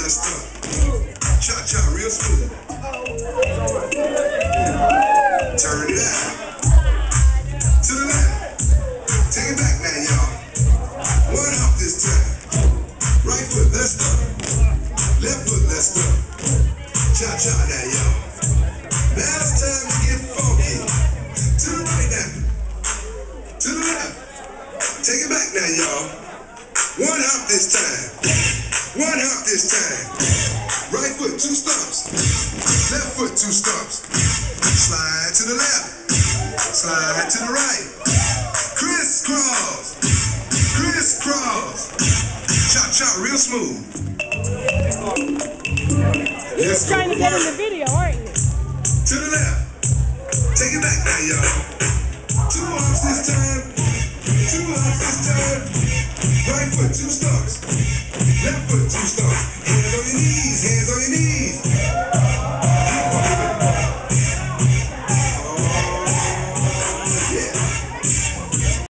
let's start. Cha-cha real smooth. Turn it out. To the left. Take it back now, y'all. One hop this time. Right foot, let's start. Left foot, let's start. Cha-cha now, y'all. Now it's time to get funky. To the right now. To the left. Take it back now, y'all. One hop this time. One hop this time. Right foot, 2 stomps. Left foot, 2 stomps. Slide to the left. Slide to the right. Crisscross. Crisscross. Cha-cha real smooth. You're just trying to get in the video, aren't you? To the left. Take it back now, y'all.